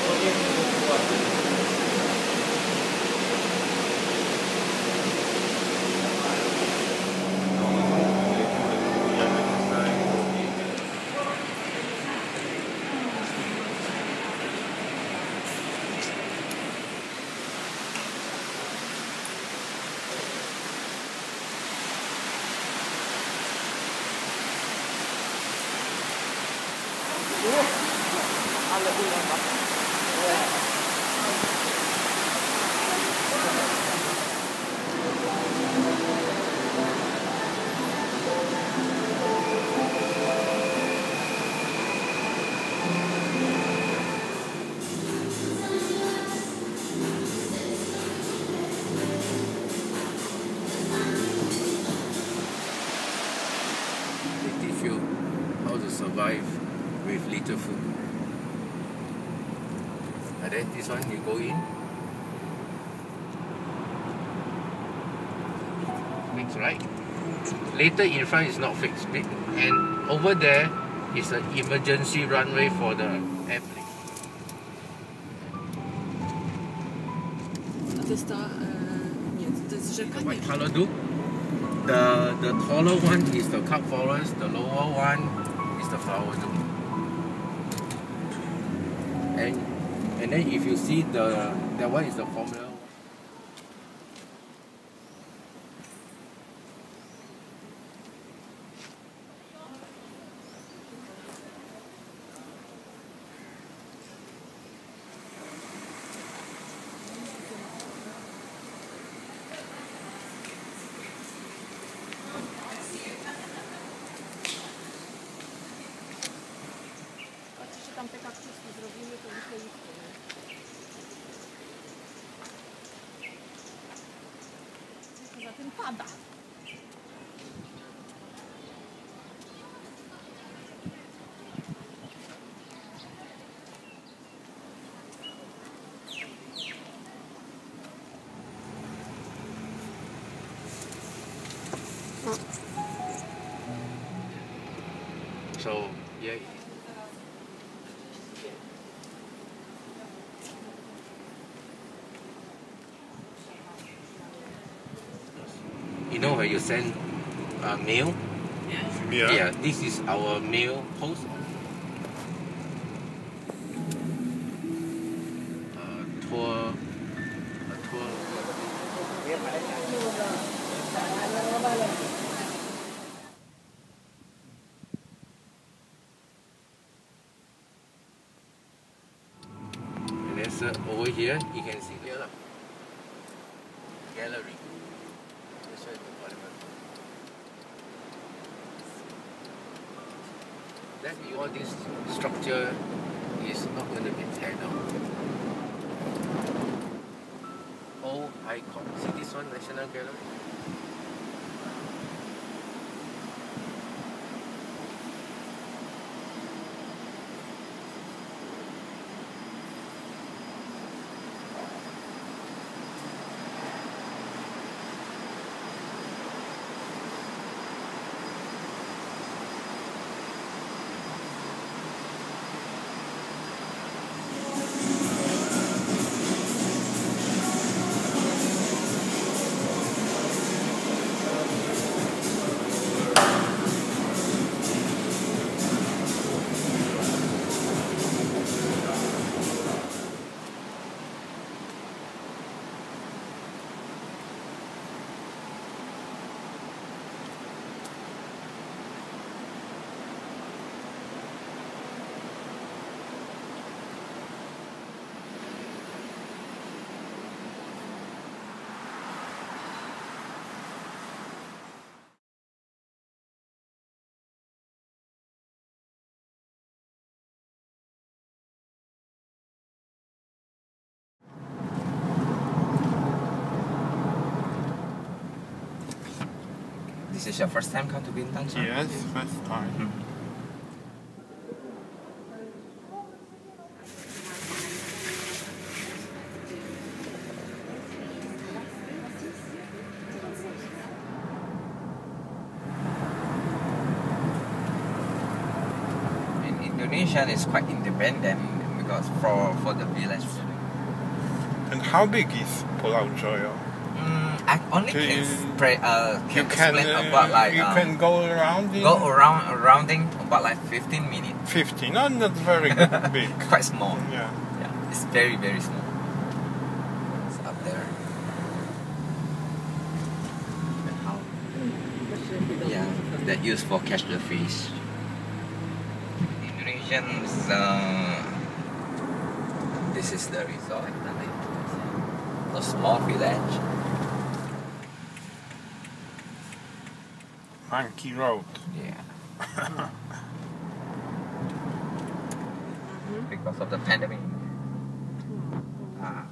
Survive with little food. And then this one you go in. Fixed, right? Later in front is not fixed. And over there is an emergency runway for the airplane. The white color do. The taller one is the cup forest, the lower one is the flower dome. And then if you see that one is the Formula 1. Tam te kaktusy zrobimy, to myślę, że poza tym pada. So yeah. You know where you send mail? Yeah. Yeah, this is our mail post. Tour. And then over here, you can see here, gallery. That all this structure is not going to be tear down. Old icon. See this one, National Gallery? This is your first time come to Bintang, sir? Yes, first time. Indonesia is quite independent because for the village. And how big is Pulau Joyo? I only Okay, can You can explain about like you can go around in go around in about like 15 minutes. 50. Not very big. Quite small. Yeah. Yeah, it's very very small. It's up there. And how? Yeah, that used for catch the fish. Indonesians. This is the resort. A small village. Monkey Road. Yeah. Because of the pandemic.